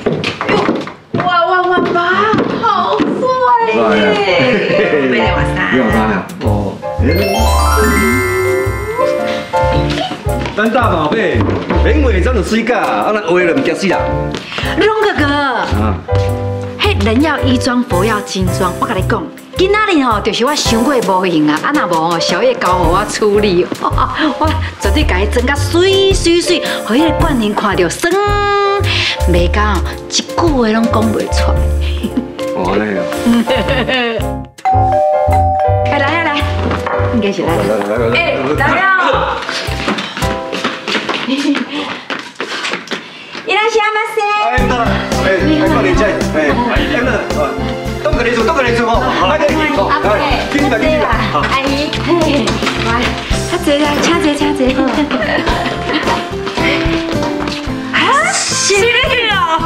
哇，爸，好帅耶！没得话啥。 有啥？哦。咱大宝贝，免话怎就水假，啊那话就唔惊死人。 龙哥哥，嘿，人要衣装，佛要金装。我跟你讲，今仔日吼，就是我想过无用啊，若无吼，小叶交互我处理，我绝对甲伊整甲水，互迄个冠霖看到爽，袂讲一句话拢讲袂出来。 哦，那个。 来，应该是来。来了。いらっしゃいませ。 哎，到了，快点进，都给你做哦，快点进哦，来，进来，好， 阿姨，嘿，来，请坐。啊，是你哦，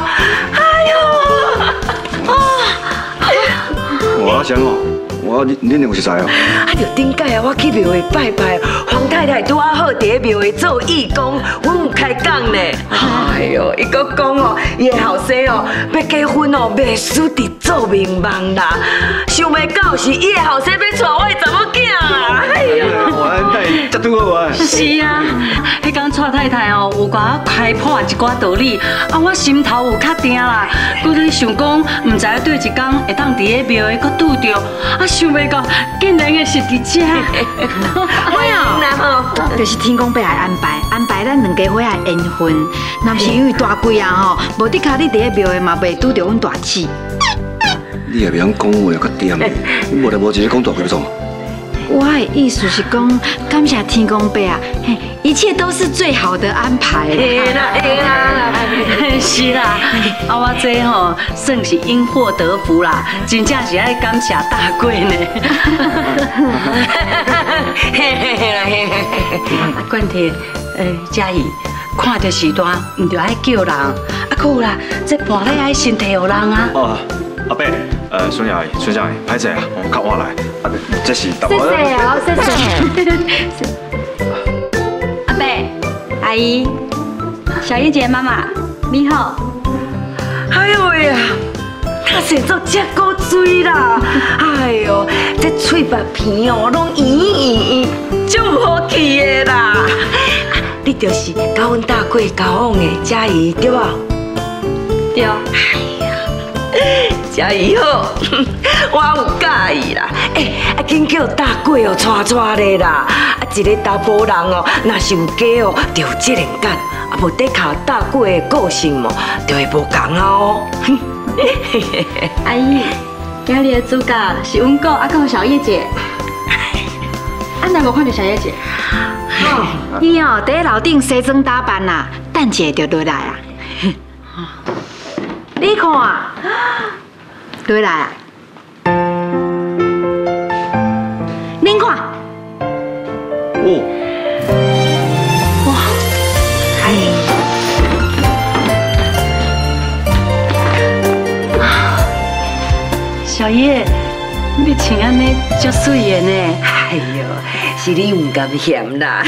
我想哦。恁有熟识哦？ 啊，就顶届啊，我去庙会拜拜，黄太太拄啊好伫咧庙会做义工，阮有开讲呢。哎呦，伊搁讲哦，伊的后生哦要结婚哦，袂输伫做名望啦。想袂到是伊的后生要娶我的查某囝啊！哎呦， 我太足拄好啊！ 是啊，迄天蔡太太哦有甲我开破一寡道理，啊我心头有较定啦。搁咧想讲，唔知对一天会当伫咧庙会搁拄着，啊想袂到竟然会是伫遮。 哎呀，就是天公伯来安排咱两家伙来缘分。若是因为大贵啊吼，无伫卡你伫咧庙会嘛袂拄着阮大姊。 你也袂晓讲话，较掂，你无来无一个讲大贵要创。 我的意思是讲，感谢天公伯啊，嘿，一切都是最好的安排。 会啦， 是啦，啊我这吼算是因祸得福啦，真正是爱感谢大贵呢。冠廷，嘉怡，看到时段唔着爱叫人，啊，还有啦，这盘咧爱先摕互人啊。 哦，阿伯，孙小姐，歹势啊，我较晚来，啊，这是大谢谢。 阿伯、阿姨、小叶姐妈妈，你好。 哎呦喂呀，他生做这古水啦！哎呦，这嘴巴片哦，拢圆，足好气的啦！你就是甲阮大贵交往的嘉怡对吧？ 对。 嘉怡好，我有介意啦。紧叫大贵哦，带咧啦。啊，一个查甫人哦，若是有假哦，就有责任感，啊，无得靠大贵的个性哦，就会无同啊哦。 阿姨，今日的主角是阮哥，还有小叶姐。啊，哪无看到小叶姐？ 伊哦，伫楼顶西装打扮啦，等下就落来啊。你看，落来啊！您看， 哦， 哇， 小叶，你穿安尼足水的呢。 哎呦，是你唔甘嫌啦。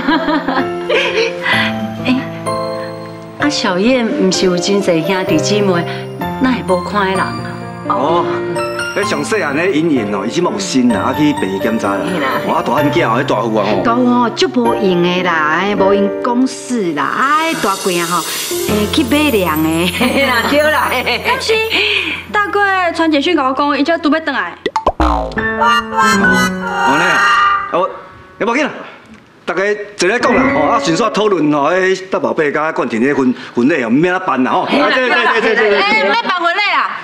啊，小叶唔是有真侪兄弟姊妹，哪会无看的人啊？ 哦，迄上细汉迄姻缘哦，伊即马有新啦，啊去病院检查啦。我大汉囝哦，迄大户啊吼。 大哦，足无用的啦，无用公事啦，大贵啊吼，去买粮的。 对啦， 但是大贵传简讯甲我讲，伊只拄要转来。 哦呢，我要无紧啦。大家坐来讲啦，吼啊，顺续讨论吼，迄大宝贝甲冠廷迄婚礼哦，唔免啊办啦吼。对， 要办婚礼啦？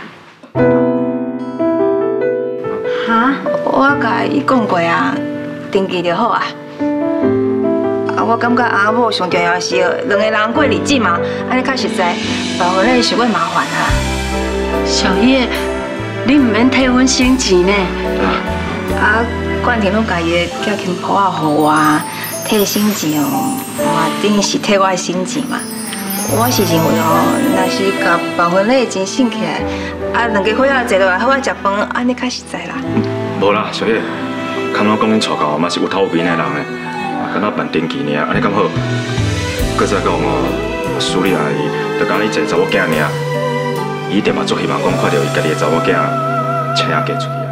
哈，我甲伊讲过啊，登记就好啊。啊，我感觉阿母上重要是两个人过日子嘛，安尼较实在。办婚礼伤过麻烦啊。 小叶，你唔免替阮省钱呢。 啊，冠廷拢家己的叫亲婆仔互我。替省钱哦，嘛等于是替我省钱嘛。我是认为哦，若是甲办婚礼钱省起来，啊，两家伙仔坐落来好好食饭，安尼较实在啦。 无啦，小叶，看我讲恁娶到嘛是有头面的人诶，敢若办登记尔，安尼敢好？搁再讲哦，苏丽阿姨就讲你一个查某囝尔， 伊一定嘛做希望讲看到伊家己的查某囝请嫁出去啊。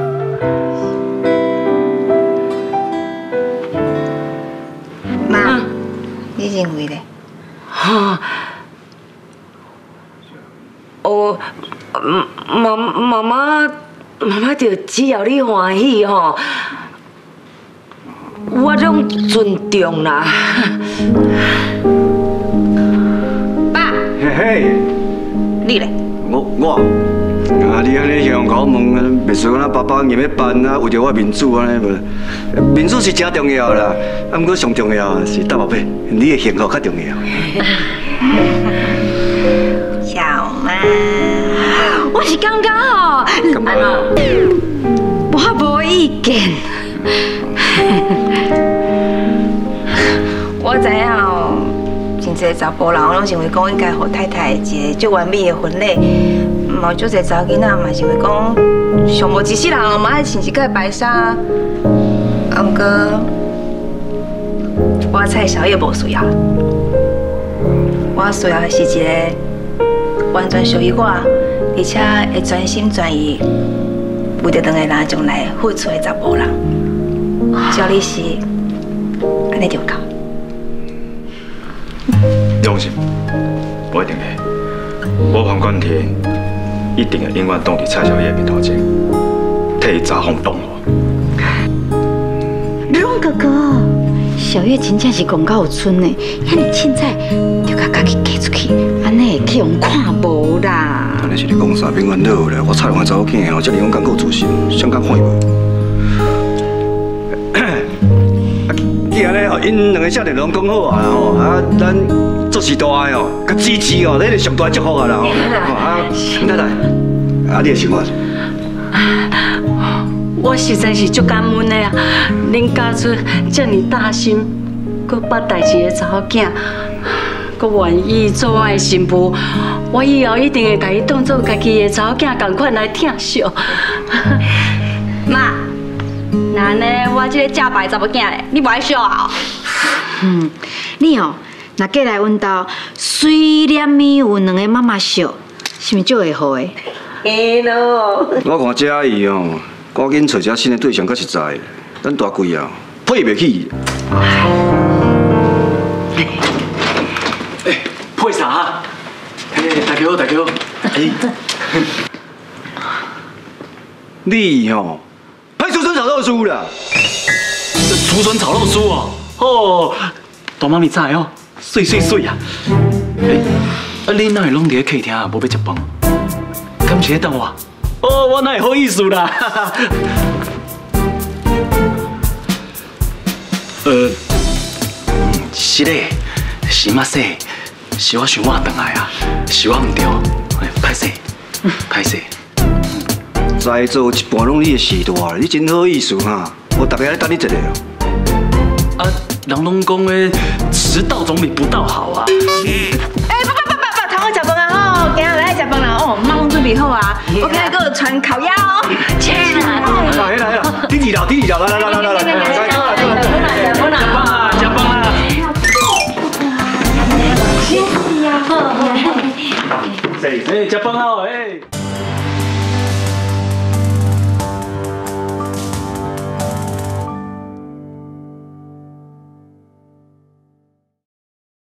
妈，你认为咧？ 哈，哦，妈妈就只要你欢喜吼，我拢尊重啦。 爸， 嘿嘿， 你咧？ 我啊，你安尼向我问，袂算讲咱爸爸硬要办啊，为着我民主安尼无？民主是真重要啦，啊，不过上重要是大宝贝，你的幸福较重要。 小妈，我是感觉吼， 干嘛？ 我无意见。 我知影哦，真侪查甫人拢认为讲应该互太太一个最完美的婚礼，嘛有足侪查某囡仔嘛认为讲上无一世人嘛爱穿一件白纱，啊，毋过我猜小叶无需要，我需要的是一个完全属于我，而且会全心全意为着两个人将来付出的查甫人。只要你是安尼就够。 放心，我一定会。我黄冠廷一定会永远挡伫蔡小叶的面头前，替伊查封挡我。 龙哥哥，小月真正是讲到有春呢，遐尼凊彩就甲家己嫁出去，安尼会去人看无啦。 安尼是你讲啥？永远好咧，我蔡龙的查某囝吼，遮尔勇敢，够自信，想敢看伊无？既然咧吼，因两个少年拢讲好啊吼，啊，咱做事大个吼，甲支持哦，你是上大祝福啊啦吼。啊，太太，啊，你的想法？ 我实在是足感恩的啊！恁家出这么大心，搁捌代志的查某囝，搁愿意做我的新妇，我以后一定会把伊当做家己的查某囝同款来疼惜。 妈，那呢，我这个假白查某囝咧，你不爱笑啊？ 你哦，若过来阮兜，虽然咪有两个妈妈笑，是毋是足会好的？ 嘿咯， 我看这阿姨哦，赶紧找一个新的对象较实在的，咱大贵啊，配袂起。 配啥啊？大家好，大家好。 你吼，派出所找到书啦。 竹笋炒肉酥哦，哦，大妈咪知哦，水啊！啊，你哪会拢伫咧客厅啊？无要食饭？敢是咧等我？哦，我哪会好意思啦？是咧，是嘛说，是我想晚回来啊，是我唔对，歹势，歹势。 在座一半拢你的时代，你真好意思哈！我大家咧等你一个哦。 啊，人拢讲诶，迟到总比不到好啊。 不，通我食饭啊吼，今日来食饭啦哦，妈拢准备好啊，我今日搁有传烤鸭哦。 来，第二道，来， 食饭啦，食饭啦。哎，食饭啦，哎。